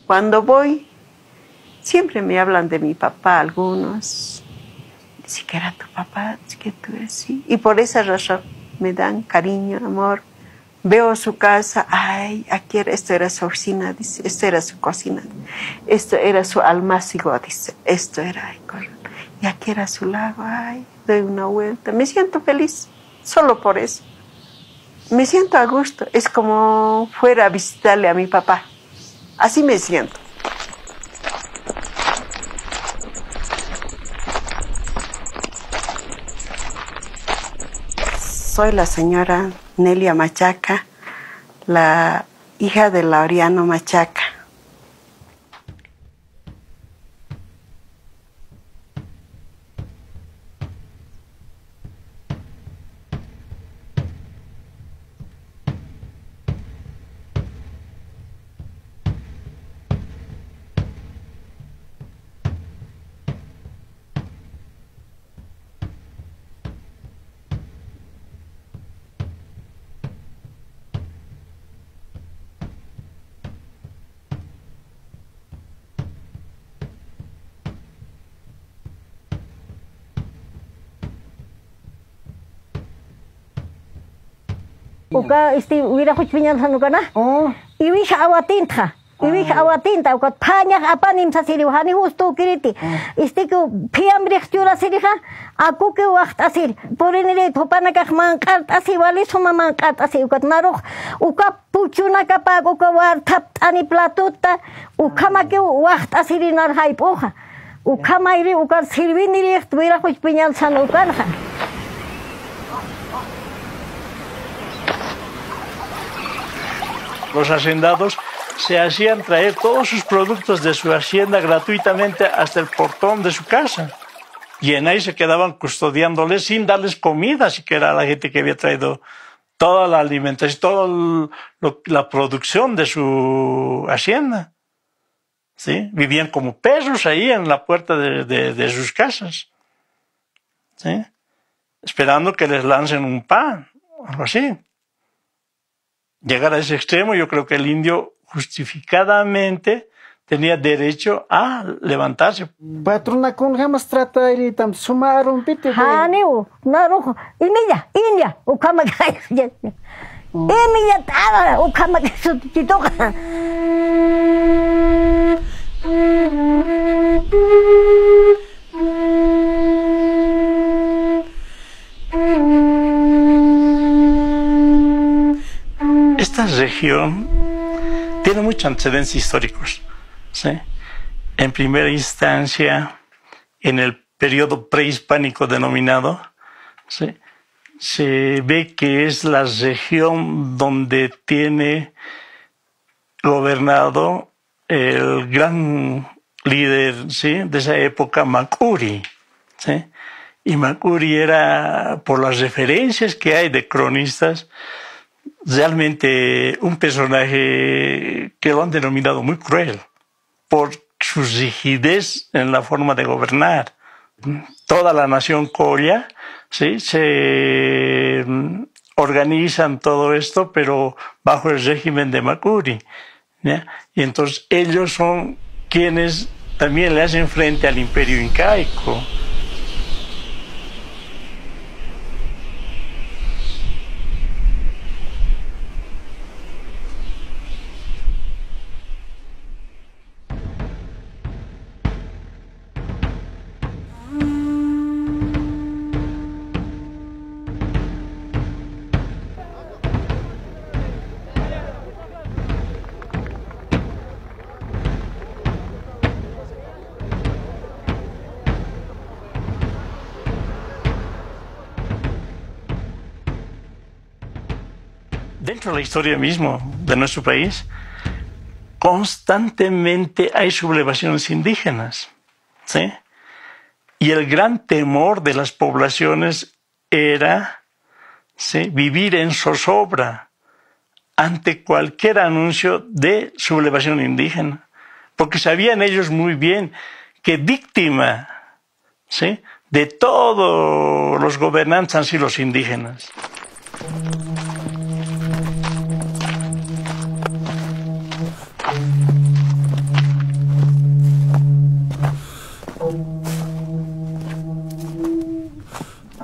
Cuando voy, siempre me hablan de mi papá algunos. Dice que era tu papá, dice que tú eres así. Y por esa razón me dan cariño, amor. Veo su casa, ay, aquí era, esto era su oficina, dice, esto era su cocina, esto era su almacigo, dice, esto era, ay, y aquí era su lago, ay, doy una vuelta. Me siento feliz, solo por eso. Me siento a gusto, es como fuera a visitarle a mi papá. Así me siento. Soy la señora Nelia Machaca, la hija de Laureano Machaca. Uka wira huchpiñan sanukana. Iwisha awatinta. Iwisha awatinta. Uka paña apanim sasiri hani justo kiriti. Ku piambrix chura siriha. Aku ke wacht asir. Porinire topana kahmankart asir wali suma mankart asir. Uka naruh. Uka puchuna kapag uka war tap ani platuta. Uka make wacht asiri nar haip oja. Uka mairi uka sirviniri wira huchpiñan sanukana. Los hacendados se hacían traer todos sus productos de su hacienda gratuitamente hasta el portón de su casa. Y en ahí se quedaban custodiándoles sin darles comida, siquiera a la gente que había traído toda la alimentación, toda la producción de su hacienda. ¿Sí? Vivían como perros ahí en la puerta de sus casas. ¿Sí? Esperando que les lancen un pan, algo así. Llegar a ese extremo, yo creo que el indio justificadamente tenía derecho a levantarse. Patrona, con jamás trata de tam sumar un pite. Haneu, narujo, India, ukama gay. Emilia tada, ukama que su titoka. Esta región tiene muchos antecedentes históricos, ¿sí? En primera instancia, en el periodo prehispánico denominado, ¿sí? Se ve que es la región donde tiene gobernado el gran líder, ¿sí? De esa época, Macuri, ¿sí? Y Macuri era, por las referencias que hay de cronistas, realmente un personaje que lo han denominado muy cruel por su rigidez en la forma de gobernar. Toda la nación colla, ¿sí? Se organizan todo esto, pero bajo el régimen de Macuri, ¿ya? Y entonces ellos son quienes también le hacen frente al imperio incaico. Dentro de la historia mismo de nuestro país, constantemente hay sublevaciones indígenas, ¿sí? Y el gran temor de las poblaciones era, ¿sí?, vivir en zozobra ante cualquier anuncio de sublevación indígena, porque sabían ellos muy bien que víctima, ¿sí?, de todos los gobernantes han sido los indígenas.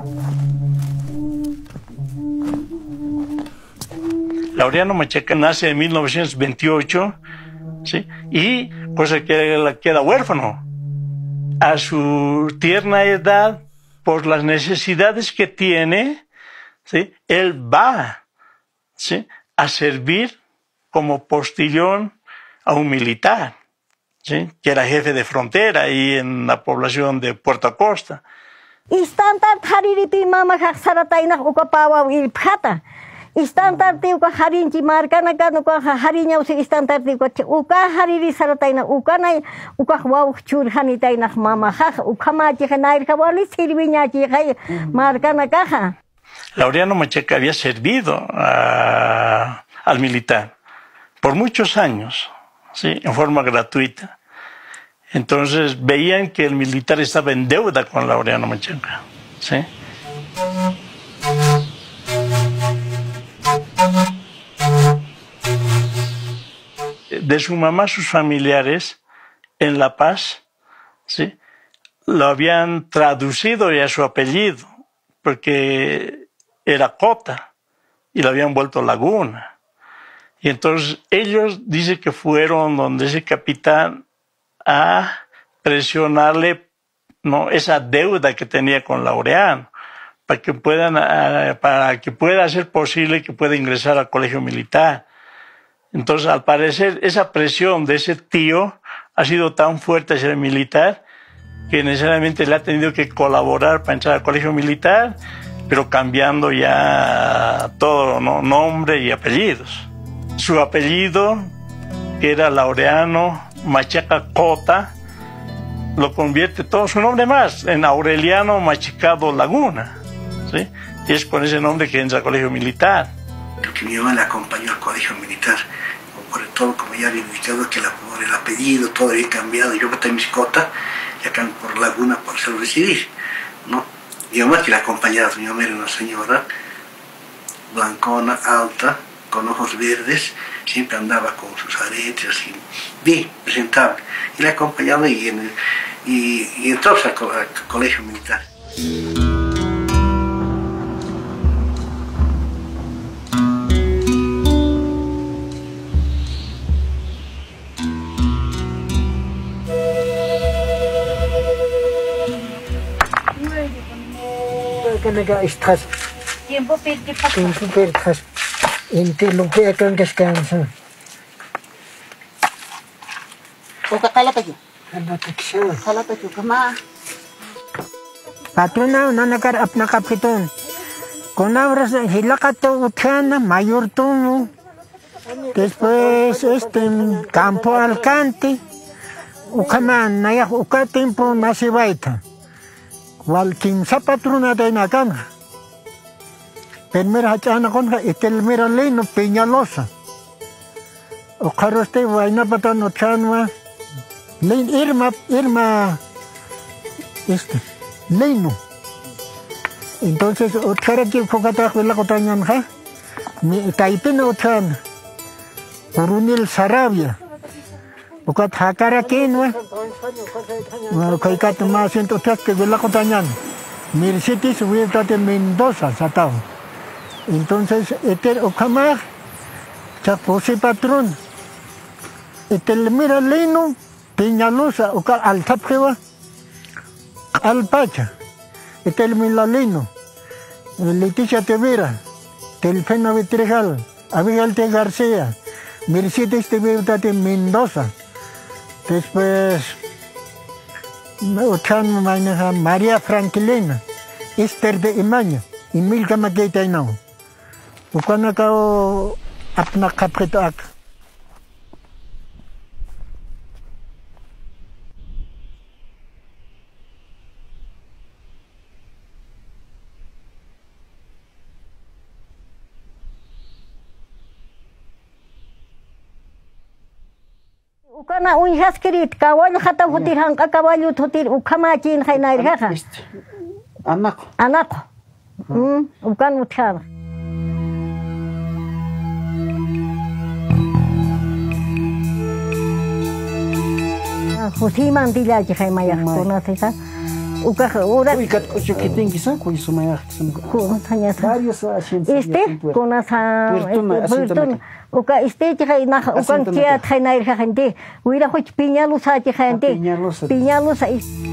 Laureano Machaca nace en 1928, ¿sí? Y pues queda huérfano. A su tierna edad, por las necesidades que tiene, ¿sí? Él va, ¿sí? A servir como postillón a un militar, ¿sí? Que era jefe de frontera ahí en la población de Puerto Acosta. Istantar hariripi mama saratainak ukapawa wilpata. Istantar tiuka harinchi markana kanu ka harinya usi istantar tiuka uka hariri saratainak ukanay uka wau churhanitainak mama ha ukamachi hanair kawali sirviña chi hay markana kaja. Laureano Machaca había servido al militar por muchos años, ¿sí? En forma gratuita. Entonces veían que el militar estaba en deuda con Laureano Machaca, ¿sí? De su mamá, sus familiares en La Paz, ¿sí? Lo habían traducido ya su apellido, porque era Cota y lo habían vuelto Laguna. Y entonces ellos dicen que fueron donde ese capitán a presionarle, ¿no?, esa deuda que tenía con Laureano, para que pueda ser posible que pueda ingresar al colegio militar. Entonces, al parecer, esa presión de ese tío ha sido tan fuerte hacia el militar que necesariamente le ha tenido que colaborar para entrar al colegio militar, pero cambiando ya todo, ¿no?, nombre y apellidos. Su apellido, que era Laureano Machaca Cota, lo convierte todo su nombre más en Aureliano Machicado Laguna, ¿sí? Y es con ese nombre que entra al colegio militar. Porque mi mamá le acompañó al colegio militar, por todo, como ya había indicado, que por el apellido todo había cambiado. Yo que tengo mis Cota, y acá por Laguna por hacerlo decidir, ¿no? Mi mamá que la acompañaba, mi mamá era una señora blancona, alta, con ojos verdes, siempre andaba con sus aretes, así, bien presentable. Y la acompañaba y entró al colegio militar. Tiempo pertas. Inte lo que acá descansa. Oka kalapaju. Kalapaju. Kalapaju kama. Patrona nanakar apna kapiton. Con abras hilakato utana mayor tono. Después campo alcante. Ukaman naya uka tiempo masivaita. Walkin sa patrona de nakana. Primera hachana contra el mera leino Peñalosa. O caroste vaina patano chanwa. Lein Irma leino. Entonces ochara que fogata la cotañan ja. Mi taipena ochan. Coronel Sarabia. Okat hakara kenwa. Kaikat ma siento que la cotañan. Mircitis huerta de Mendoza satao. Entonces, Ocamar, Chapose patrón, mira Leno, Peñalosa, Oca Altapjeva, Alpacha, mira Leno, Leticia Tevera, Telfena Vitrejal, Abigail T. García, Mercedes Tevera de Mendoza, después, Ochan María Franquilena, Esther de Emaña, y Milka Maqueta y no. Ukana kao apna kapret ak. Ukana unhas kirit kawalu hata hutir hangka kawalu hutir ukamachin hainair haha. Anak. Ukan uthar. Husi mantila jai maya kona sisa. Ucaja, ura. Uy, katkucho que tengo quizá, cuyo sumaya. Varios asientos. Con esa. Uca, chica, y naja, ucan kia, traina ir gente. Huira, hoch piñalos a gente. Piñalos a.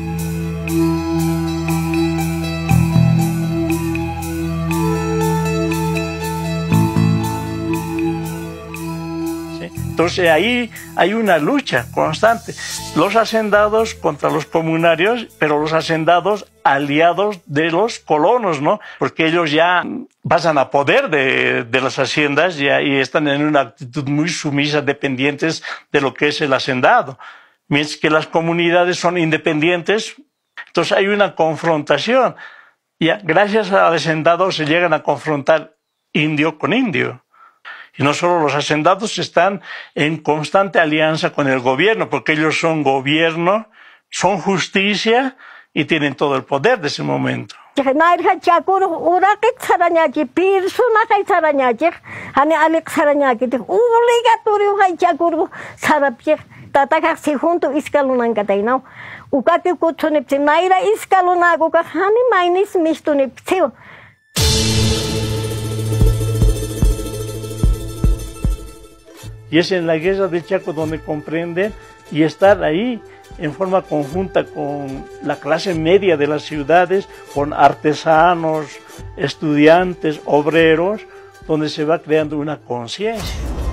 Entonces ahí hay una lucha constante. Los hacendados contra los comunarios, pero los hacendados aliados de los colonos, ¿no? Porque ellos ya pasan a poder de las haciendas y están en una actitud muy sumisa, dependientes de lo que es el hacendado. Mientras que las comunidades son independientes, entonces hay una confrontación. Y gracias al hacendado se llegan a confrontar indio con indio. Y no solo los hacendados están en constante alianza con el gobierno, porque ellos son gobierno, son justicia y tienen todo el poder de ese momento. Y es en la guerra de Chaco donde comprenden y estar ahí en forma conjunta con la clase media de las ciudades, con artesanos, estudiantes, obreros, donde se va creando una conciencia.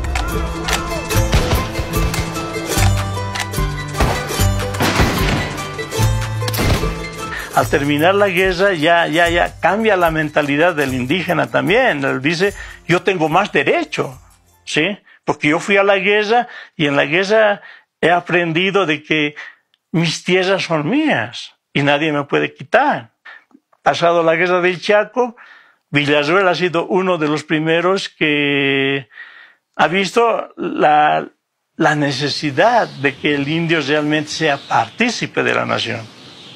Al terminar la guerra ya cambia la mentalidad del indígena también. Él dice, yo tengo más derecho, ¿sí? Porque yo fui a la guerra y en la guerra he aprendido de que mis tierras son mías y nadie me puede quitar. Pasado la guerra del Chaco, Villarroel ha sido uno de los primeros que ha visto la necesidad de que el indio realmente sea partícipe de la nación.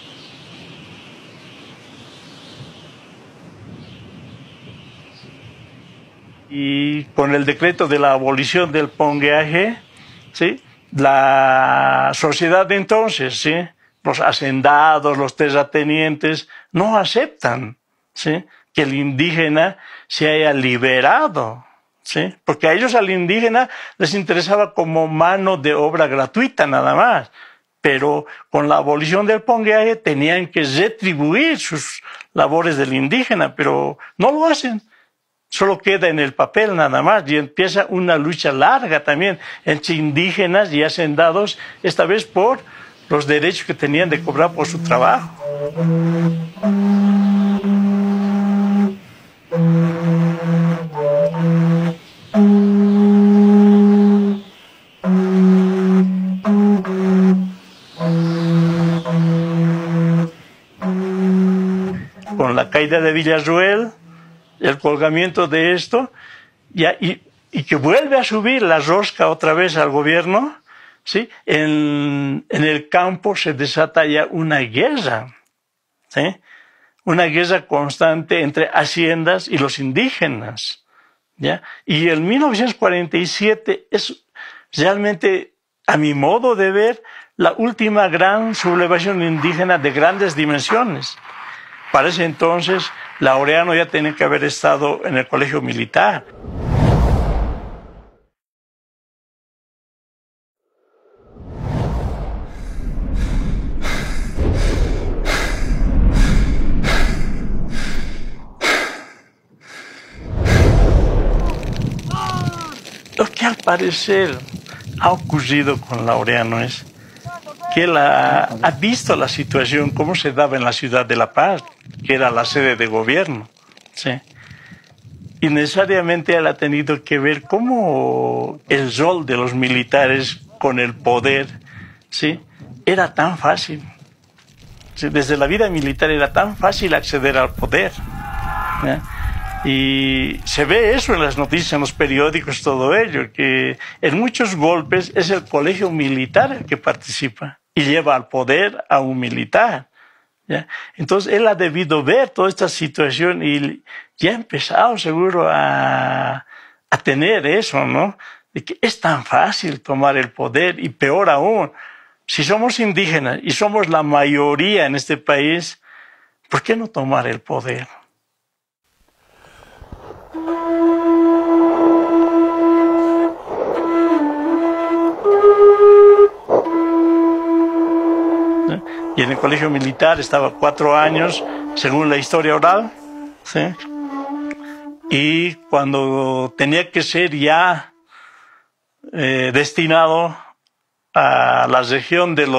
Y con el decreto de la abolición del pongueaje, ¿sí? La sociedad de entonces, ¿sí? Los hacendados, los terratenientes, no aceptan, ¿sí? Que el indígena se haya liberado, ¿sí? Porque a ellos, al indígena, les interesaba como mano de obra gratuita nada más. Pero con la abolición del pongueaje tenían que retribuir sus labores del indígena, pero no lo hacen. Solo queda en el papel nada más y empieza una lucha larga también entre indígenas y hacendados, esta vez por los derechos que tenían de cobrar por su trabajo. Con la caída de Villarroel, el colgamiento de esto, y que vuelve a subir la rosca otra vez al gobierno, ¿sí? En el campo se desata ya una guerra, ¿sí? Una guerra constante entre haciendas y los indígenas, ¿ya? Y el 1947 es realmente, a mi modo de ver, la última gran sublevación indígena de grandes dimensiones. Para ese entonces, Laureano ya tenía que haber estado en el colegio militar. Lo que al parecer ha ocurrido con Laureano es que él ha visto la situación, cómo se daba en la ciudad de La Paz, que era la sede de gobierno, ¿sí? Y necesariamente él ha tenido que ver cómo el rol de los militares con el poder, ¿sí? Era tan fácil. ¿Sí? Desde la vida militar era tan fácil acceder al poder, ¿sí? Y se ve eso en las noticias, en los periódicos, todo ello, que en muchos golpes es el colegio militar el que participa y lleva al poder a un militar, ¿ya? Entonces él ha debido ver toda esta situación y ya ha empezado seguro a tener eso, ¿no? De que es tan fácil tomar el poder y peor aún, Si somos indígenas y somos la mayoría en este país, ¿por qué no tomar el poder? Y en el colegio militar estaba 4 años, según la historia oral, ¿sí? Y cuando tenía que ser ya destinado a la región del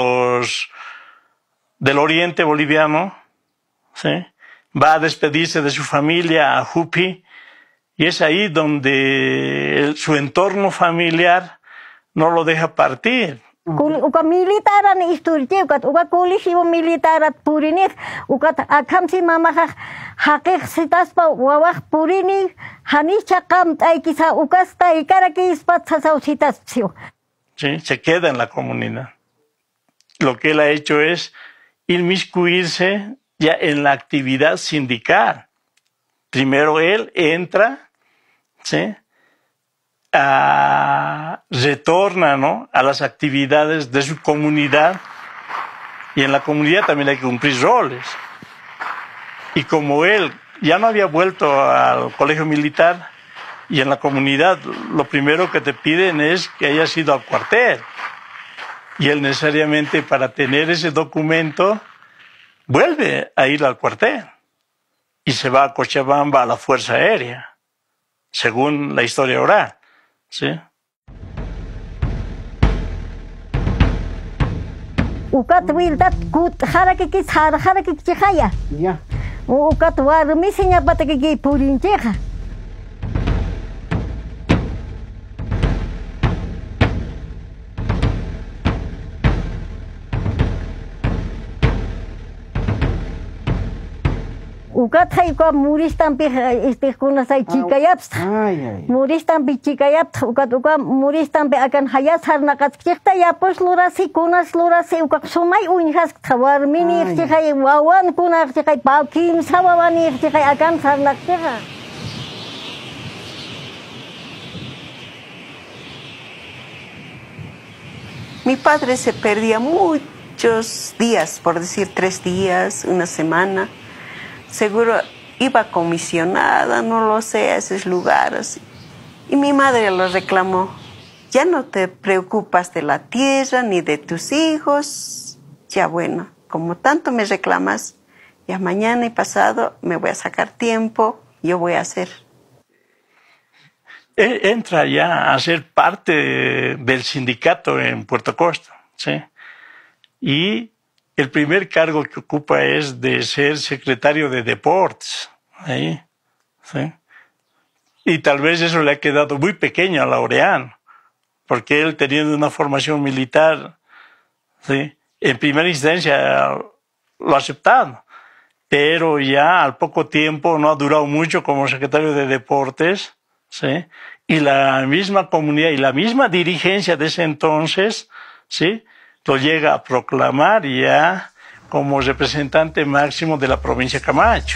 oriente boliviano, ¿sí? Va a despedirse de su familia a Jupi, y es ahí donde su entorno familiar no lo deja partir. Uka militaran isturje uka colegio militarat purinit uka akamsi mamaja hakik sitaspa wawak purini hanicha kam taikisa ukasta ikaraki ispatsasau sitaspio. Sí, se queda en la comunidad. Lo que él ha hecho es inmiscuirse ya en la actividad sindical. Primero él entra, ¿sí? Retorna, ¿no?, a las actividades de su comunidad, y en la comunidad también hay que cumplir roles. Y como él ya no había vuelto al colegio militar, y en la comunidad lo primero que te piden es que hayas ido al cuartel, y él necesariamente, para tener ese documento, vuelve a ir al cuartel y se va a Cochabamba a la Fuerza Aérea, según la historia oral. ¿Sí? Ukat wildat kut harakiki harakiki chihaya. Ya. Ukat warmi sinya bataki purincheja. Ukat hayko muristampi kuna say chikayaps. Muristampi chikayaps ukat muristampi akan hayas harnakat chikta yapos lurasi kunas lurasi ukat sumay unhas warmini chikay wawan kunak chikay paukim sawawani chikay akan harnak chika. Mi padre se perdía muchos días, por decir 3 días, una semana. Seguro iba comisionada, no lo sé, a esos lugares. Y mi madre lo reclamó. Ya no te preocupas de la tierra ni de tus hijos. Ya bueno, como tanto me reclamas, ya mañana y pasado me voy a sacar tiempo, yo voy a hacer. Él entra ya a ser parte del sindicato en Puerto Costa, ¿sí? Y el primer cargo que ocupa es de ser secretario de deportes, ahí, ¿sí? Y tal vez eso le ha quedado muy pequeño a Laureano, porque él, teniendo una formación militar, ¿sí?, en primera instancia lo ha aceptado, pero ya al poco tiempo, no ha durado mucho como secretario de deportes, ¿sí?, y la misma comunidad y la misma dirigencia de ese entonces, ¿sí?, lo llega a proclamar ya como representante máximo de la provincia de Camacho.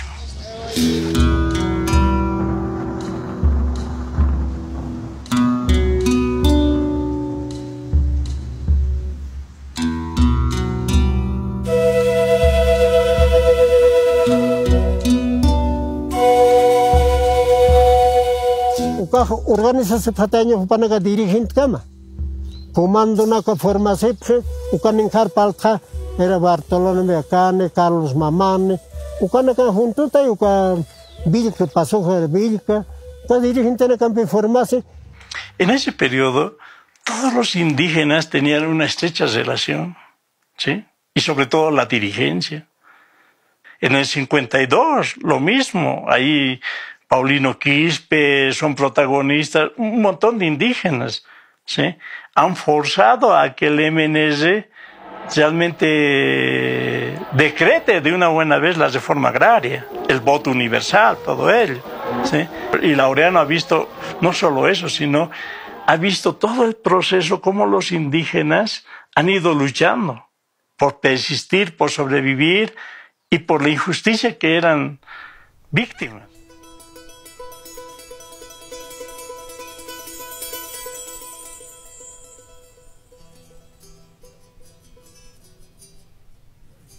Organización Pataño Panaga dirigente cama. Comando na formación, ukanin Carpalca, era Bartolomé Cane, Carlos Mamane, ukanaka junto ta uka Vilca, pasó a Vilca, ta dirigente na campo formación. En ese periodo, todos los indígenas tenían una estrecha relación, ¿sí? Y sobre todo la dirigencia. En el 52, lo mismo, ahí Paulino Quispe, son protagonistas, un montón de indígenas, ¿sí? Han forzado a que el MNR realmente decrete de una buena vez la reforma agraria, el voto universal, todo ello, ¿sí? Y Laureano ha visto no solo eso, sino ha visto todo el proceso, cómo los indígenas han ido luchando por persistir, por sobrevivir y por la injusticia que eran víctimas.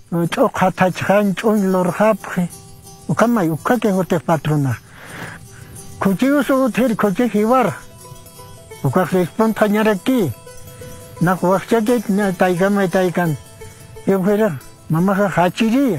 Choca tachkan chun lorjapje. Ukamay ukake hote patrona. Kuchius utir kuchi hibar. Ukak espontanear aquí. Na kuachake na taigame taikan. Yo fuera mamá hachiría.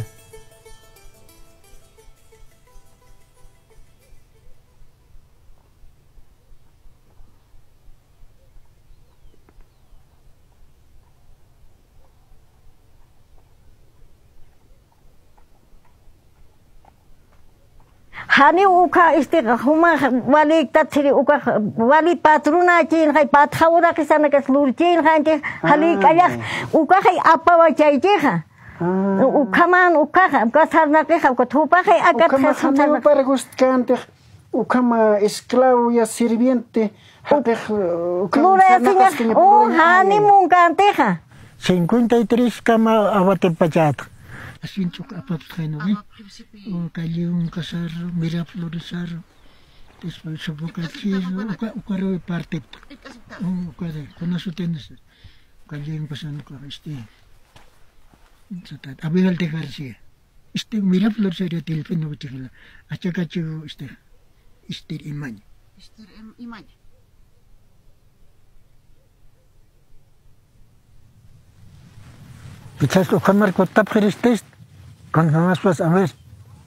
Hani uka huma wali tatsiri uka wali patruna chin hay pathaura que sana que slurchin hante hali kaya uka hay apa wachai jeha uka man uka kasarna que ha thupa hay agat uka ma para gustante uka ma esclavo ya sirviente uka hani mungante ha 53 cama abate pachata. Así choca apatjeno, o cayó un casarro, mira florizarro, después se boca chizo, o carro de parte, o carro, con eso tienes, cayó un pasando con Abel de García, mira florizarro, el feno de Chile, achacacho, imaña. Imaña. Quizás lo camar con tapjeristes, con más pues a ver.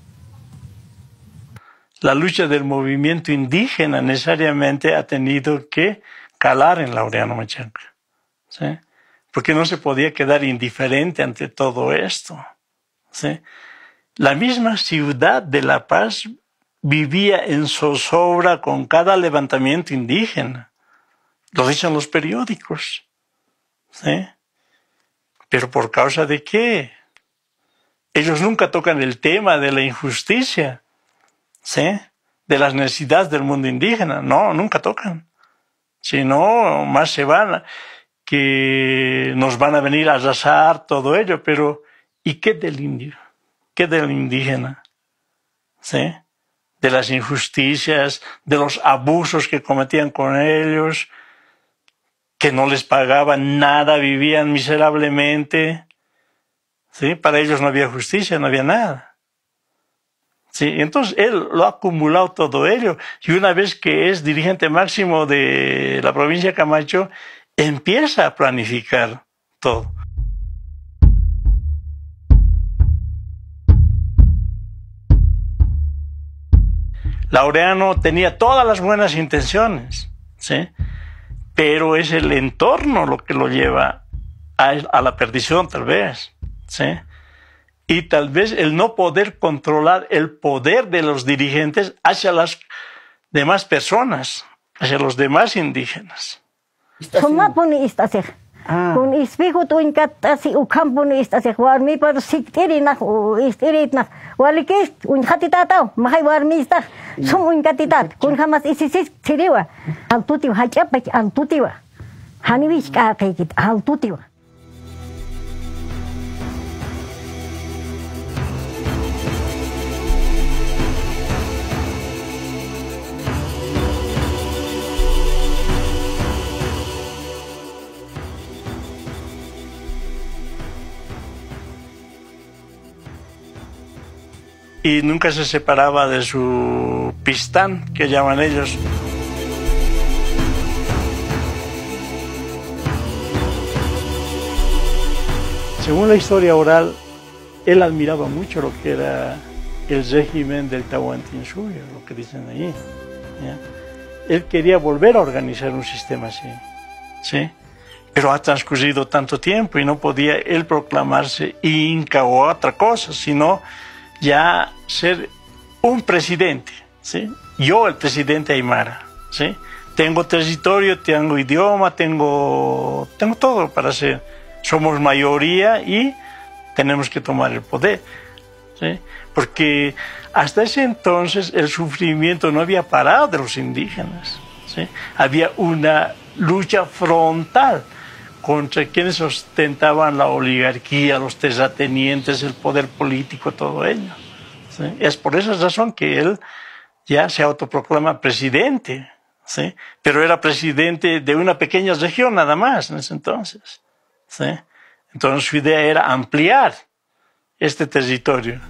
La lucha del movimiento indígena necesariamente ha tenido que calar en Laureano Machanca, ¿sí? Porque no se podía quedar indiferente ante todo esto, ¿sí? La misma ciudad de La Paz vivía en zozobra con cada levantamiento indígena. Lo dicen los periódicos, ¿sí? ¿Pero por causa de qué? Ellos nunca tocan el tema de la injusticia, ¿sí? De las necesidades del mundo indígena. No, nunca tocan. Sino más se van, que nos van a venir a arrasar todo ello. Pero, ¿y qué del indio? ¿Qué del indígena? ¿Sí? De las injusticias, de los abusos que cometían con ellos, que no les pagaban nada, vivían miserablemente. ¿Sí? Para ellos no había justicia, no había nada. ¿Sí? Entonces él lo ha acumulado todo ello. Y una vez que es dirigente máximo de la provincia de Camacho, empieza a planificar todo. Laureano tenía todas las buenas intenciones, ¿sí? Pero es el entorno lo que lo lleva a la perdición, tal vez, ¿sí? Y tal vez el no poder controlar el poder de los dirigentes hacia las demás personas, hacia los demás indígenas. Con espejo tu encantasi u campo no está se jugar mi para siktirina o istiritna wali que un hatitata mahai warmista son un catitat con jamás isisis siriwa al tutiu hachapa al tutiwa haniwis ka kait al tutiwa. Y nunca se separaba de su pistán, que llaman ellos. Según la historia oral, él admiraba mucho lo que era el régimen del Tahuantinsuyo, lo que dicen ahí, ¿ya? Él quería volver a organizar un sistema así, ¿sí? Pero ha transcurrido tanto tiempo y no podía él proclamarse inca o otra cosa, sino ya ser un presidente, ¿sí? Yo, el presidente Aymara, ¿sí? Tengo territorio, tengo idioma, tengo todo para ser. Somos mayoría y tenemos que tomar el poder, ¿sí? Porque hasta ese entonces el sufrimiento no había parado de los indígenas, ¿sí? Había una lucha frontal contra quienes ostentaban la oligarquía, los terratenientes, el poder político, todo ello, ¿sí? Es por esa razón que él ya se autoproclama presidente, ¿sí? Pero era presidente de una pequeña región nada más en ese entonces, ¿sí? Entonces su idea era ampliar, este territorio.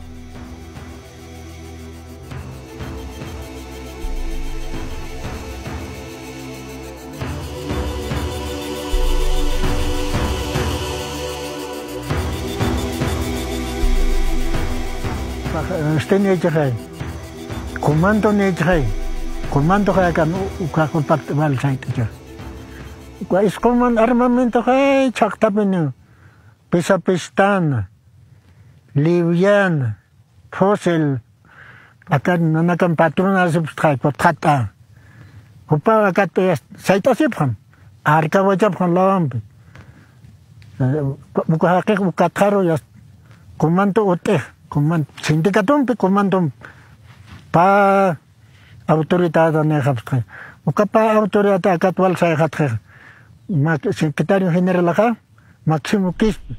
Comando comando kan ukakon pat wal sait aja. Es como armamento chakta benu. Pesa pistana, liviana, fósil. Acá nanakan patrona substrai potata. Upa acá te sait asiphan. Arka wajaphan lawambi. Ukahake ukakaro ya comando ote. Comando sindicatum pe comando pa autoridad ne habska uka pa autoridad akatwal sa khathe secretario general acá Máximo Quispe.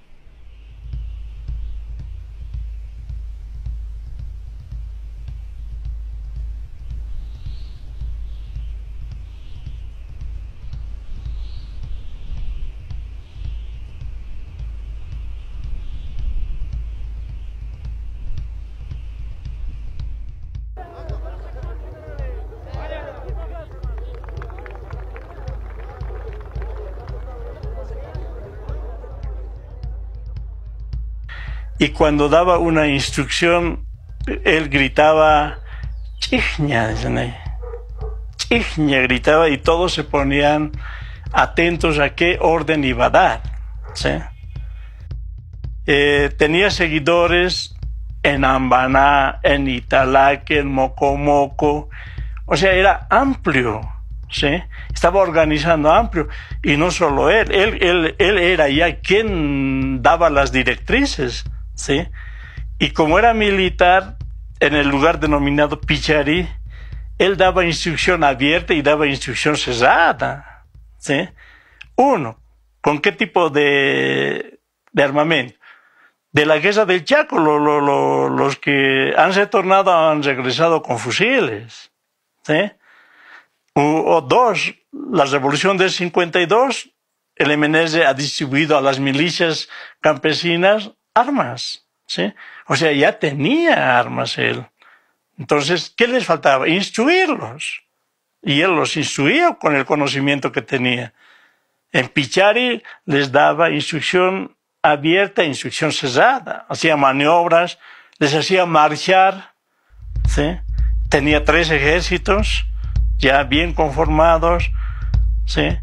Y cuando daba una instrucción, él gritaba, "Chihña", "Chihña", gritaba, y todos se ponían atentos a qué orden iba a dar, ¿sí? Tenía seguidores en Ambaná, en Italaque, en Mocomoco, o sea, era amplio, ¿sí? Estaba organizando amplio, y no solo él era ya quien daba las directrices, ¿sí? Y como era militar, en el lugar denominado Pichari, él daba instrucción abierta y daba instrucción cerrada, ¿sí? Uno, ¿con qué tipo de armamento? De la guerra del Chaco, los que han retornado han regresado con fusiles, ¿sí? O dos, la revolución del 52, el MNS ha distribuido a las milicias campesinas armas, ¿sí? O sea, ya tenía armas él. Entonces, ¿qué les faltaba? Instruirlos. Y él los instruía con el conocimiento que tenía. En Pichari les daba instrucción abierta, instrucción cerrada. Hacía maniobras, les hacía marchar, ¿sí? Tenía 3 ejércitos ya bien conformados, ¿sí?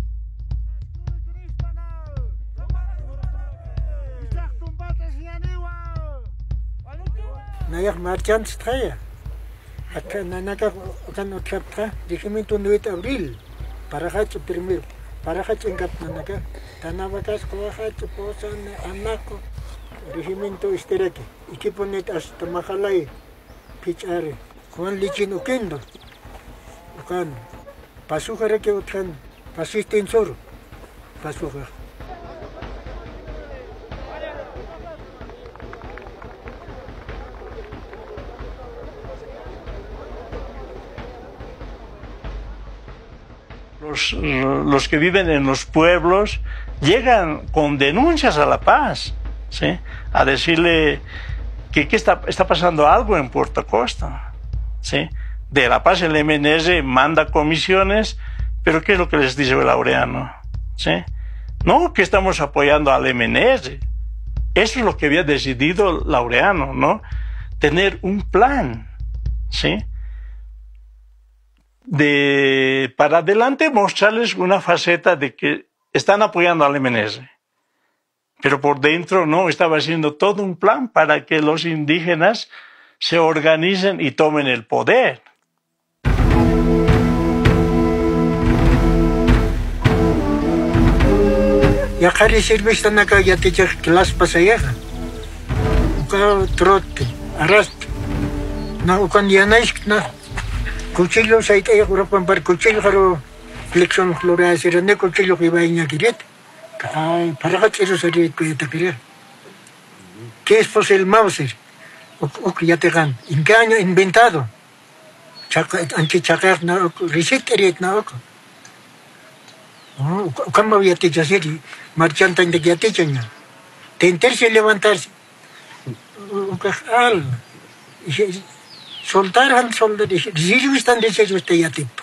Nayak marchan straya. Acá nanaka kan otrapta, regimiento 9 de abril. Para hacho primero. Para hacho engap nanaka. Tanavakas ko hacho posan anako. Regimiento Istereke. Equipo net hasta Majalay. Pichare. Juan Lichin Ukendo. Ukan. Pasujare que otran. Pasiste en Soro. Pasujare. Los que viven en los pueblos llegan con denuncias a La Paz, ¿sí? A decirle que está pasando algo en Puerto Costa, ¿sí? De La Paz el MNS manda comisiones, pero ¿qué es lo que les dice Laureano? ¿Sí? No, que estamos apoyando al MNS. Eso es lo que había decidido Laureano, ¿no? Tener un plan, ¿sí? Para adelante mostrarles una faceta de que están apoyando al MNS. Pero por dentro no, estaba haciendo todo un plan para que los indígenas se organicen y tomen el poder. Ya cari sirve acá ya te echas clase pasajeras. Uka trote, arrastre. Na ukan ya na. Cuchillo se te Europa para cuchillo para flexión florea se ne cuchillo que va en aquí. Ay, para que eso sería que te querer. ¿Qué es pues el Mauser? O que ya te gan. ¿En qué año inventado? Anti-chacar na receteret na oco. ¿Cómo voy a te hacer? Marchanta en de que te chaña. Te interesa levantarse. al soltar si están diciendo este ya tipo.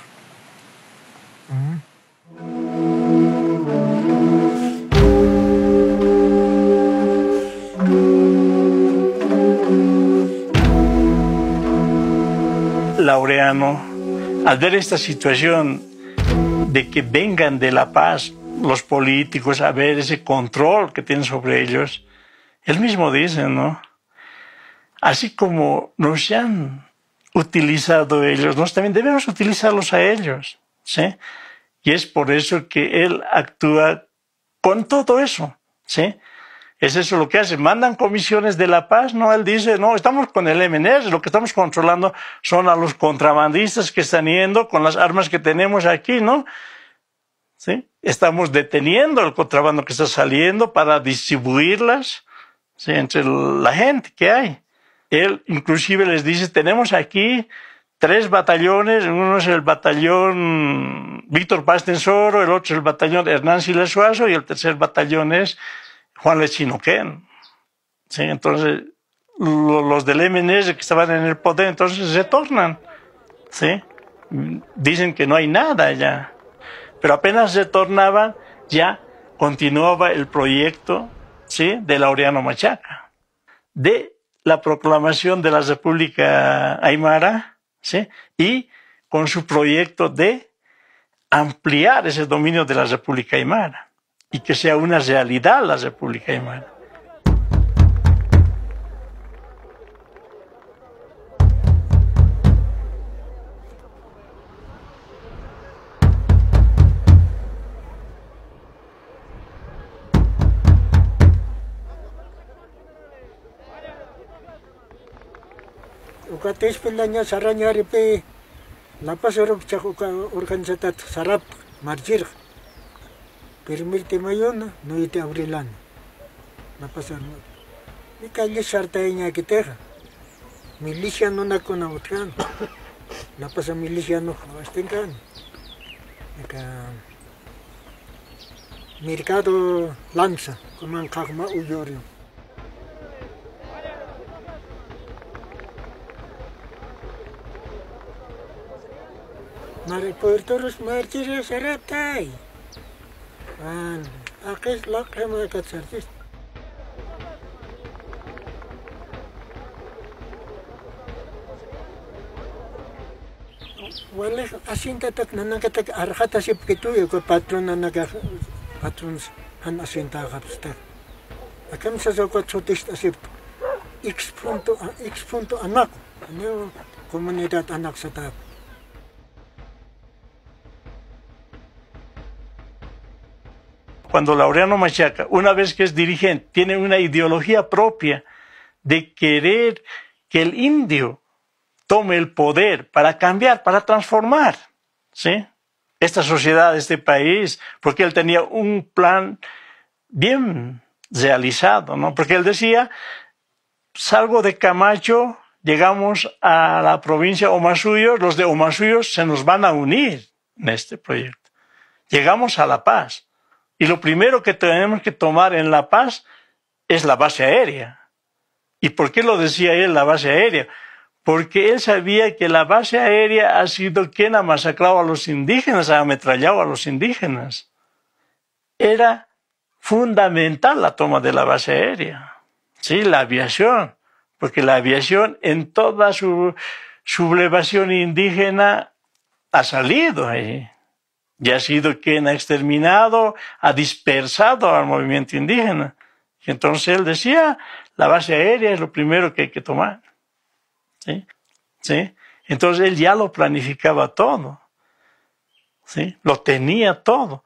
Laureano, al ver esta situación de que vengan de La Paz los políticos a ver ese control que tienen sobre ellos, él mismo dice, ¿no? Así como nos han utilizado ellos, nosotros también debemos utilizarlos a ellos, ¿sí? Y es por eso que él actúa con todo eso, ¿sí? Es eso lo que hace. Mandan comisiones de La Paz, ¿no? Él dice, no, estamos con el MNR, lo que estamos controlando son a los contrabandistas que están yendo con las armas que tenemos aquí, ¿no? ¿Sí? Estamos deteniendo el contrabando que está saliendo para distribuirlas, ¿sí? Entre la gente que hay. Él inclusive les dice, tenemos aquí 3 batallones, uno es el batallón Víctor Paz Tensoro, el otro es el batallón Hernán Siles Suazo y el tercer batallón es Juan Lechinoquén. ¿Sí? Entonces, los del MNS que estaban en el poder, entonces se tornan. ¿Sí? Dicen que no hay nada ya. Pero apenas se tornaban, ya continuaba el proyecto, ¿sí? De Laureano Machaca, de la proclamación de la República Aymara, ¿sí? Y con su proyecto de ampliar ese dominio de la República Aymara y que sea una realidad la República Aymara. Ukates pelanya saranyari pe La Paz organizada sarap marchir. Permite mayona no ite abrilan. La Paz ni calle sartainya kita. Milicia no na kona utkan. La Paz milicia no astenkan. Eka mercado lanza como en Kagma uyorio. Mari portoros marchir saraptai. Akis lak hema kat sartis. Wala asin tatak nanakatak arhata sip kitu ko patron nanaga patrons han asin ta kapsta. Akam sa zakot sotist asip X punto anak. Ano komunidad anak sa tap. Cuando Laureano Machaca, una vez que es dirigente, tiene una ideología propia de querer que el indio tome el poder para cambiar, para transformar, ¿sí? Esta sociedad, este país, porque él tenía un plan bien realizado, ¿no? Porque él decía, salgo de Camacho, llegamos a la provincia de Omasuyos, los de Omasuyos se nos van a unir en este proyecto. Llegamos a La Paz. Y lo primero que tenemos que tomar en La Paz es la base aérea. ¿Y por qué lo decía él, la base aérea? Porque él sabía que la base aérea ha sido quien ha masacrado a los indígenas, ha ametrallado a los indígenas. Era fundamental la toma de la base aérea. Sí, la aviación. Porque la aviación en toda su sublevación indígena ha salido ahí. Y ha sido quien ha exterminado, ha dispersado al movimiento indígena. Y entonces él decía, la base aérea es lo primero que hay que tomar. ¿Sí? ¿Sí? Entonces él ya lo planificaba todo. ¿Sí? Lo tenía todo.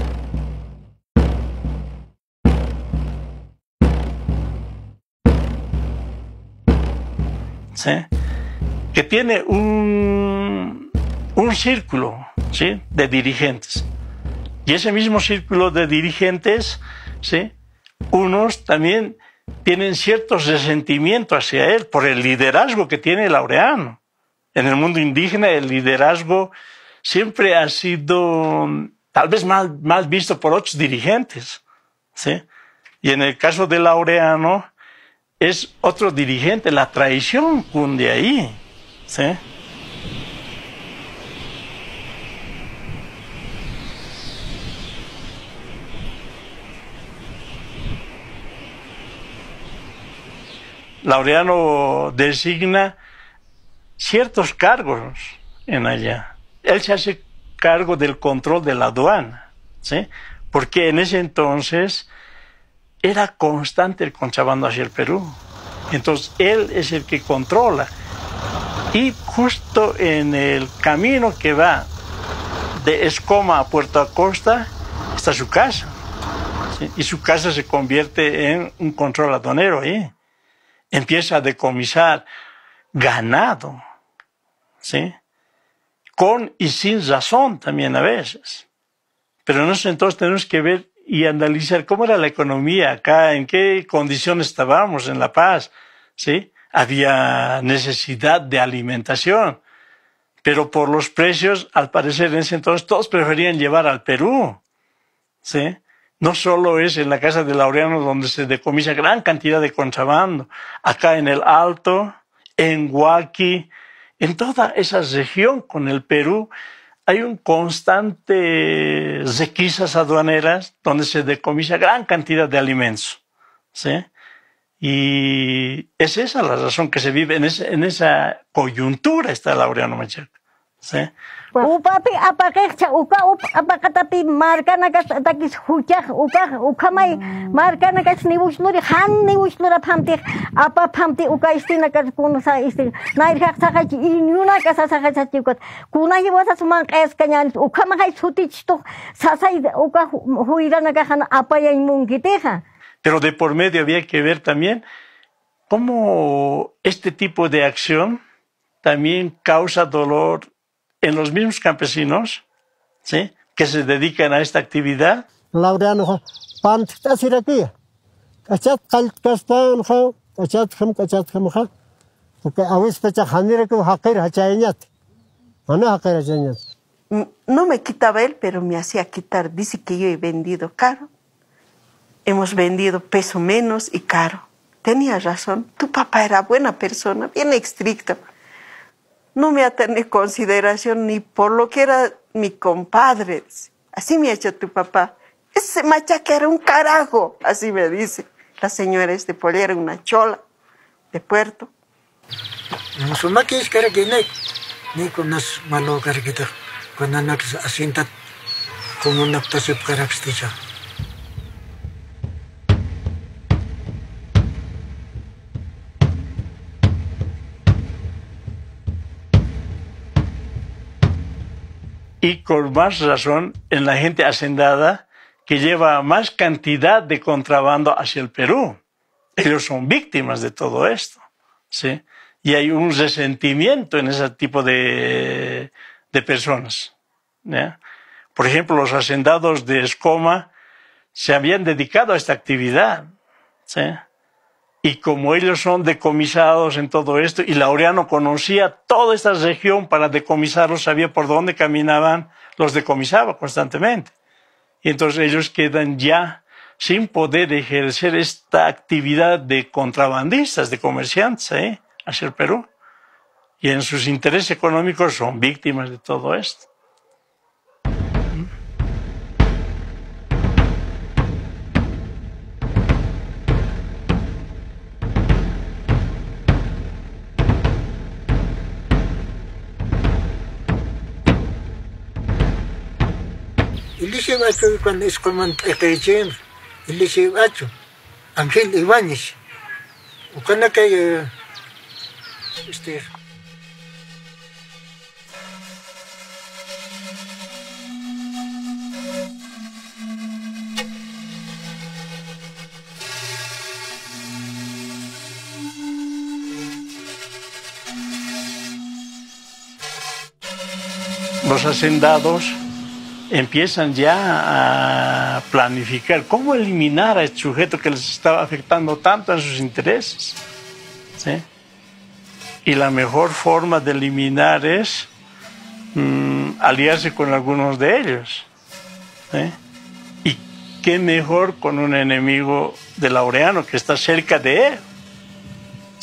¿Sí? Que tiene un círculo, ¿sí? De dirigentes. Y ese mismo círculo de dirigentes, ¿sí? Unos también tienen ciertos resentimientos hacia él por el liderazgo que tiene Laureano. En el mundo indígena el liderazgo siempre ha sido tal vez mal visto por otros dirigentes, ¿sí? Y en el caso de Laureano, es otro dirigente, la traición cunde ahí, ¿sí? Laureano designa ciertos cargos en allá. Él se hace cargo del control de la aduana, ¿sí? Porque en ese entonces era constante el contrabando hacia el Perú. Entonces él es el que controla. Y justo en el camino que va de Escoma a Puerto Acosta está su casa, ¿sí? Y su casa se convierte en un control aduanero ahí. Empieza a decomisar ganado, ¿sí? Con y sin razón también a veces. Pero en ese entonces tenemos que ver y analizar cómo era la economía acá, en qué condiciones estábamos en La Paz, ¿sí? Había necesidad de alimentación, pero por los precios, al parecer en ese entonces todos preferían llevar al Perú, ¿sí? No solo es en la casa de Laureano donde se decomisa gran cantidad de contrabando, acá en el Alto, en Huaqui, en toda esa región con el Perú, hay un constante requisas aduaneras donde se decomisa gran cantidad de alimentos, ¿sí? Y es esa la razón que se vive en esa coyuntura está Laureano Machaca, ¿sí? Upapi apakekcha apakatapi markanakas takis huchak ukamay markanakas niwushluri han niwushlura phamti apa phamti ukaistinakas kunsa isti nairhak sakachi inyunakas sakachachikot kunayi wasas manqes kañan ukamay sutichto sasay uka huiranaka han apayay mungiteja. Pero de por medio había que ver también cómo este tipo de acción también causa dolor en los mismos campesinos, ¿sí? Que se dedican a esta actividad. Laureano, pantita sirakia, cachat calcaspan, cachat ham, porque a veces pecha hanire que hacker hachañat, no hacker hachañat. No me quitaba él, pero me hacía quitar. Dice que yo he vendido caro. Hemos vendido peso menos y caro. Tenía razón. Tu papá era buena persona, bien estricto. No me ha tenido consideración ni por lo que era mi compadre. Así me ha hecho tu papá. Ese Machaca era un carajo, así me dice. La señora es de Pollera, una chola de Puerto. Musumaki es cara que ni con nas malo cara que te con anak asinta con una tase para exticha. Y con más razón en la gente hacendada que lleva más cantidad de contrabando hacia el Perú. Ellos son víctimas de todo esto, ¿sí? Y hay un resentimiento en ese tipo de personas, ¿ya? Por ejemplo, los hacendados de Escoma se habían dedicado a esta actividad, ¿sí? Y como ellos son decomisados en todo esto, y Laureano conocía toda esta región para decomisarlos, sabía por dónde caminaban, los decomisaba constantemente. Y entonces ellos quedan ya sin poder ejercer esta actividad de contrabandistas, de comerciantes, hacia el Perú. Y en sus intereses económicos son víctimas de todo esto. Ilise bacho cuando es como echen, ilise bacho, Ángel Ibáñez, cuando que Los hacendados empiezan ya a planificar cómo eliminar a este sujeto que les estaba afectando tanto en sus intereses, ¿sí? Y la mejor forma de eliminar es aliarse con algunos de ellos, ¿sí? Y qué mejor con un enemigo de Laureano que está cerca de él,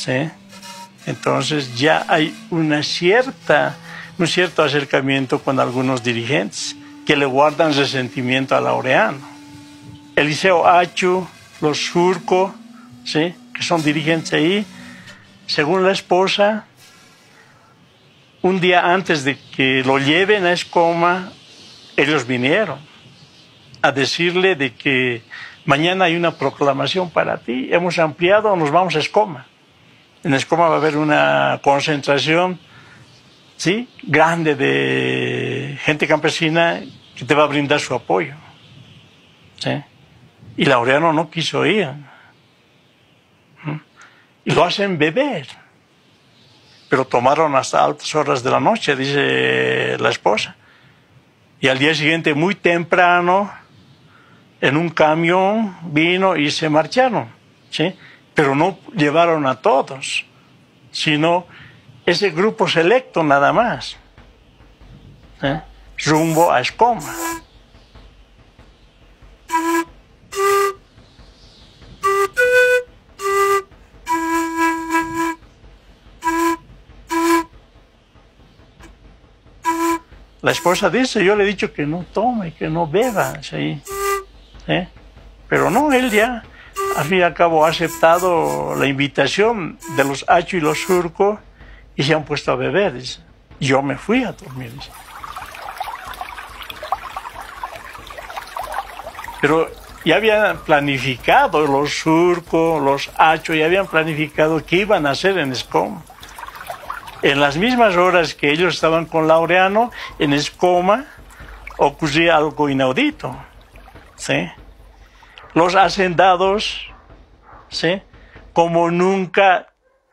¿sí? Entonces ya hay un cierto acercamiento con algunos dirigentes que le guardan resentimiento a Laureano. Eliseo Achu, los Surco, ¿sí? Que son dirigentes ahí, según la esposa, un día antes de que lo lleven a Escoma, ellos vinieron a decirle de que mañana hay una proclamación para ti, hemos ampliado, nos vamos a Escoma. En Escoma va a haber una concentración, ¿sí?, grande de gente campesina que te va a brindar su apoyo, ¿sí? Y Laureano no quiso ir. Y lo hacen beber. Pero tomaron hasta altas horas de la noche, dice la esposa. Y al día siguiente, muy temprano, en un camión vino y se marcharon, ¿sí? Pero no llevaron a todos, sino ese grupo selecto nada más, ¿sí? Rumbo a Escoma. La esposa dice, yo le he dicho que no tome, que no beba, ¿sí? ¿Sí? Pero no, él ya, al fin y al cabo, ha aceptado la invitación de los Achu y los Surco y se han puesto a beber, dice. Yo me fui a dormir, dice. Pero ya habían planificado los Surco, los Achu, ya habían planificado qué iban a hacer en Escoma. En las mismas horas que ellos estaban con Laureano, en Escoma ocurría algo inaudito, ¿sí? Los hacendados, ¿sí?, como nunca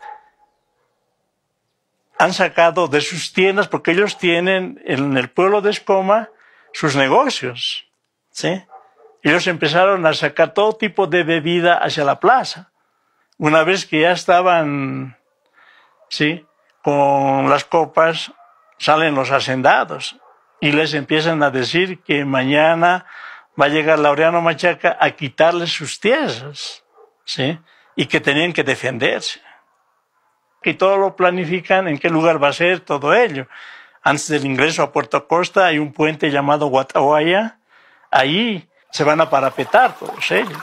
han sacado de sus tiendas, porque ellos tienen en el pueblo de Escoma sus negocios, ¿sí? Ellos empezaron a sacar todo tipo de bebida hacia la plaza. Una vez que ya estaban, ¿sí?, con las copas, salen los hacendados y les empiezan a decir que mañana va a llegar Laureano Machaca a quitarles sus tierras, ¿sí?, y que tenían que defenderse. Y todo lo planifican, en qué lugar va a ser todo ello. Antes del ingreso a Puerto Acosta hay un puente llamado Guatahuaya, ahí se van a parapetar todos ellos.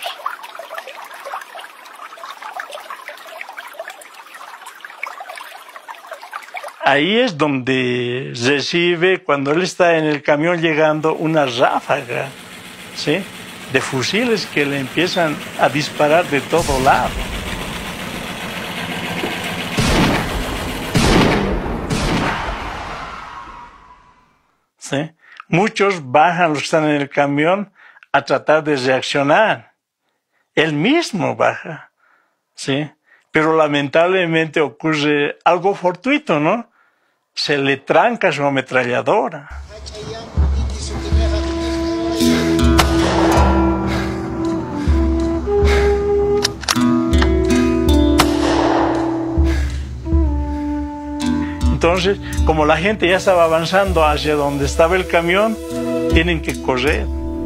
Ahí es donde recibe, cuando él está en el camión llegando, una ráfaga, ¿sí?, de fusiles que le empiezan a disparar de todo lado. ¿Sí? Muchos bajan, los que están en el camión, a tratar de reaccionar. Él mismo baja, ¿sí? Pero lamentablemente ocurre algo fortuito, ¿no? Se le tranca su ametralladora. Entonces, como la gente ya estaba avanzando hacia donde estaba el camión, tienen que correr.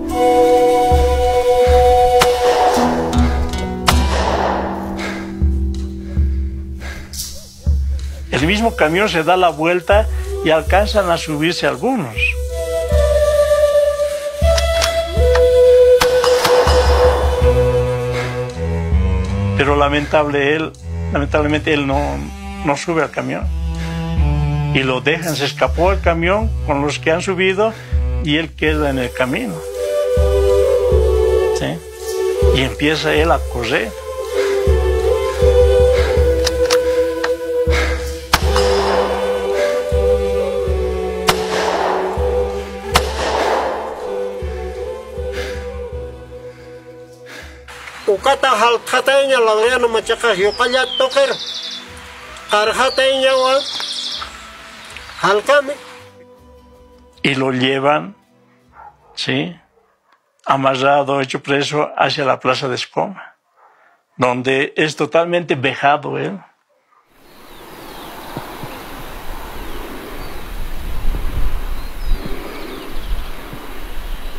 El mismo camión se da la vuelta y alcanzan a subirse algunos. Pero lamentablemente él no sube al camión. Y lo dejan, se escapó el camión con los que han subido y él queda en el camino, ¿sí? Y empieza él a correr. Ukata halkhateña Laureano Machaca yokalla toker karhateña wa halkame. Y lo llevan, ¿sí?, amarrado, hecho preso, hacia la plaza de Escoma, donde es totalmente vejado él.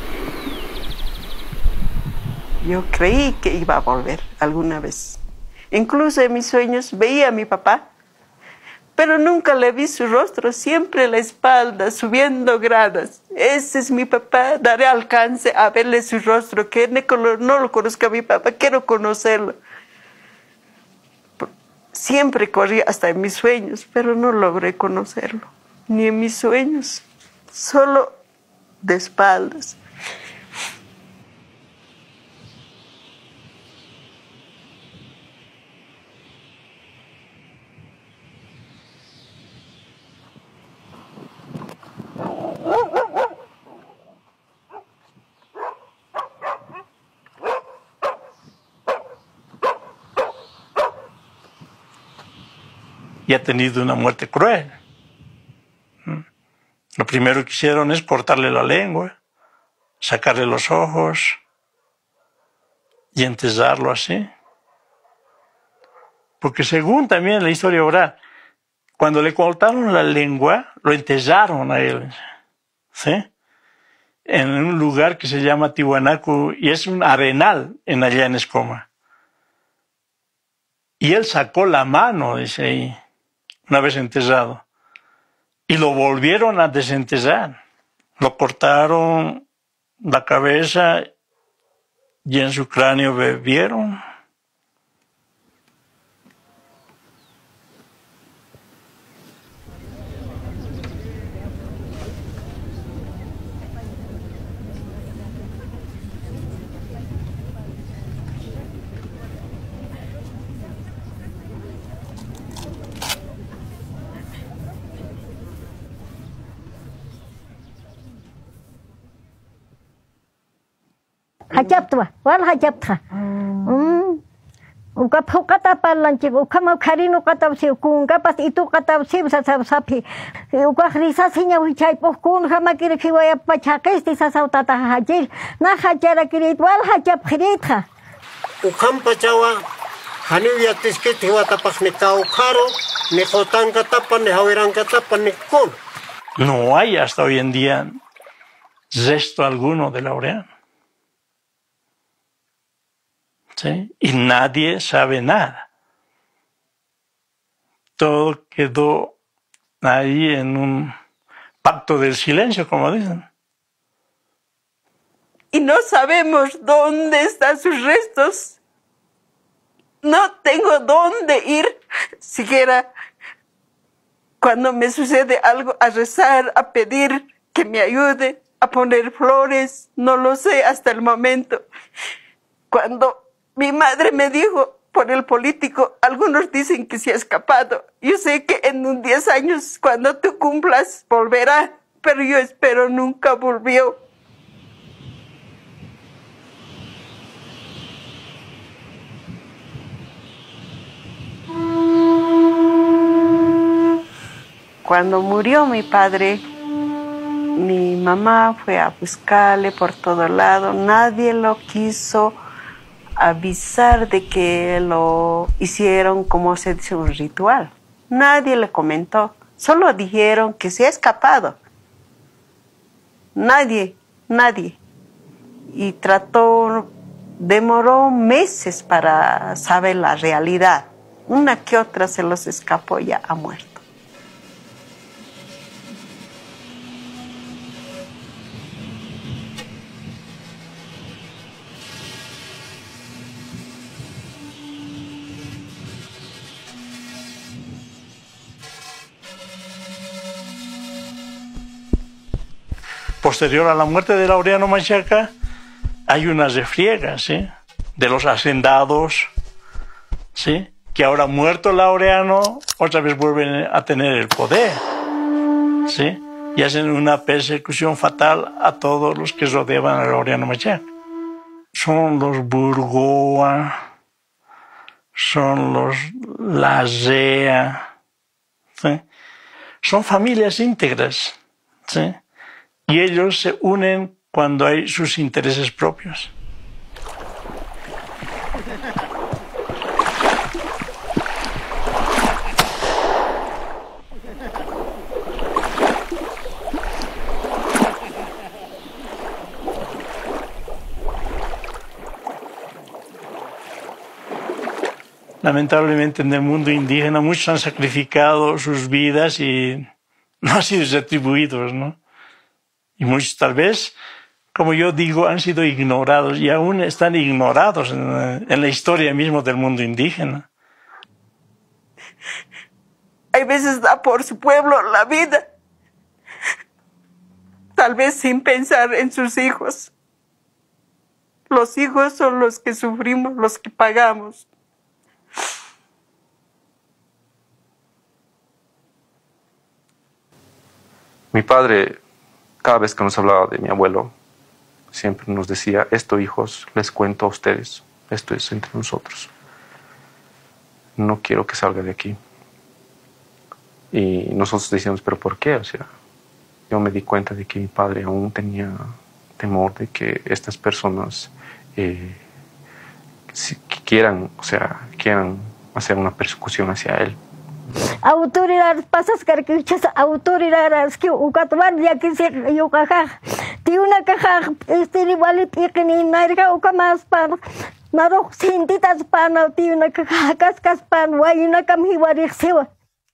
Yo creí que iba a volver alguna vez. Incluso en mis sueños veía a mi papá, pero nunca le vi su rostro, siempre la espalda, subiendo gradas. Ese es mi papá, daré alcance a verle su rostro, que no lo conozca a mi papá, quiero conocerlo. Siempre corrí hasta en mis sueños, pero no logré conocerlo, ni en mis sueños, solo de espaldas. Y ha tenido una muerte cruel. Lo primero que hicieron es cortarle la lengua, sacarle los ojos y enterrarlo así. Porque según también la historia oral, cuando le cortaron la lengua, lo enterraron a él, ¿sí? En un lugar que se llama Tiwanaku, y es un arenal allá en Escoma. Y él sacó la mano, dice ahí, una vez enterrado, y lo volvieron a desenterrar. Lo cortaron la cabeza y en su cráneo bebieron. Hajaptwa, wal hajapta. Uka phokata palanchi, uka mau karino katawsi, kunga pas itu katawsi sasapi. Uka risa sinya wichay pokun hamakiri kiwaya pachakesti sasautata hajil. Na hajara kirit wal hajap kirita. Ukam pachawa haniu yatiske tiwa tapas ni kaukaro, ni kotan katapan, ni hawiran katapan, ni kon. No hay hasta hoy en día resto alguno de Laureano. ¿Sí? Y nadie sabe nada. Todo quedó ahí en un pacto del silencio, como dicen. Y no sabemos dónde están sus restos. No tengo dónde ir, siquiera cuando me sucede algo, a rezar, a pedir que me ayude, a poner flores. No lo sé hasta el momento. Cuando mi madre me dijo por el político, algunos dicen que se ha escapado. Yo sé que en unos 10 años, cuando tú cumplas, volverá, pero yo espero nunca volvió. Cuando murió mi padre, mi mamá fue a buscarle por todo lado. Nadie lo quiso avisar de que lo hicieron, como se dice, un ritual. Nadie le comentó. Solo dijeron que se ha escapado. Nadie. Y demoró meses para saber la realidad. Una que otra se los escapó, ya ha muerto. Posterior a la muerte de Laureano Machaca, hay unas refriegas, ¿sí?, de los hacendados, ¿sí?, que ahora muerto Laureano, otra vez vuelven a tener el poder, ¿sí?, y hacen una persecución fatal a todos los que rodeaban a Laureano Machaca. Son los Burgoa, son los Larrea, ¿sí?, son familias íntegras, ¿sí?, y ellos se unen cuando hay sus intereses propios. lamentablemente en el mundo indígena muchos han sacrificado sus vidas y no han sido retribuidos, ¿no? Y muchos tal vez, como yo digo, han sido ignorados y aún están ignorados en la historia misma del mundo indígena. Hay veces da por su pueblo la vida, tal vez sin pensar en sus hijos. Los hijos son los que sufrimos, los que pagamos. Mi padre, cada vez que nos hablaba de mi abuelo, siempre nos decía, esto, hijos, les cuento a ustedes, esto es entre nosotros. No quiero que salga de aquí. Y nosotros decíamos, ¿pero por qué? O sea, yo me di cuenta de que mi padre aún tenía temor de que estas personas quieran hacer una persecución hacia él. Autoridades pasas carquichas, autoridades que ucatvar ya que se yo caja, tiene caja igual que ni nada uca más pan, naro sintitas pan, tiene caja cascas pan, guayuna camhiwari sewa.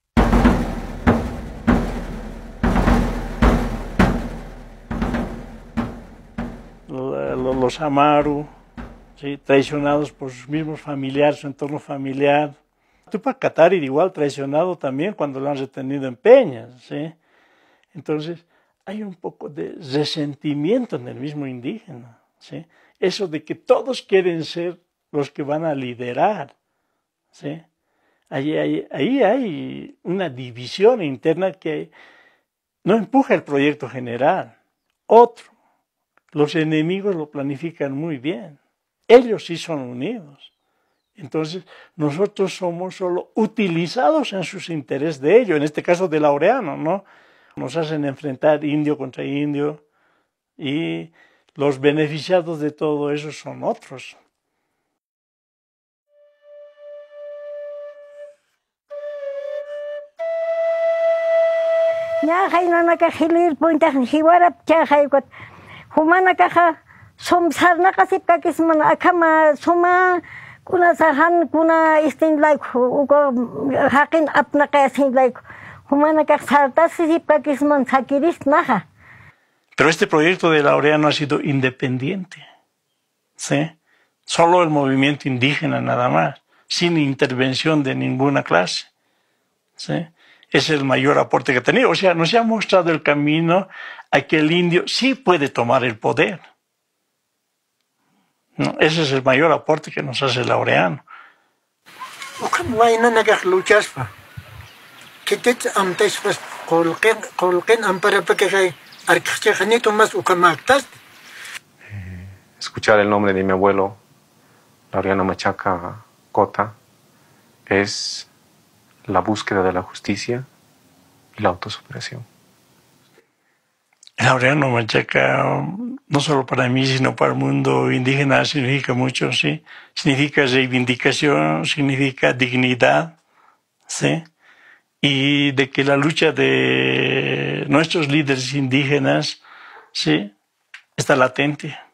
Los Amaru, ¿sí? Traicionados por sus mismos familiares, su entorno familiar. Tupac Katari igual traicionado también cuando lo han retenido en Peñas, ¿sí? Entonces hay un poco de resentimiento en el mismo indígena, ¿sí? Eso de que todos quieren ser los que van a liderar, ¿sí? Ahí hay una división interna que no empuja el proyecto general. Los enemigos lo planifican muy bien. Ellos sí son unidos. Entonces, nosotros somos solo utilizados en sus intereses de ellos, en este caso de Laureano, ¿no? Nos hacen enfrentar indio contra indio y los beneficiados de todo eso son otros. Ya hay una cajilir punta jiwara chajaykot. Humana caja somsarna kasip kakisman akama suma kuna sahan kuna istin like uko hakin apna kasin like humana caja sarta sip kakisman sakiris naja. Pero este proyecto de Laureano ha sido independiente, ¿sí? Solo el movimiento indígena nada más, sin intervención de ninguna clase, ¿sí? Ese es el mayor aporte que ha tenido. O sea, nos ha mostrado el camino a que el indio sí puede tomar el poder. ¿No? Ese es el mayor aporte que nos hace Laureano. Escuchar el nombre de mi abuelo, Laureano Machaca Cota, es la búsqueda de la justicia y la autosuperación. Laureano Machaca, no solo para mí, sino para el mundo indígena, significa mucho, ¿sí? Significa reivindicación, significa dignidad, ¿sí? Y de que la lucha de nuestros líderes indígenas, ¿sí?, está latente.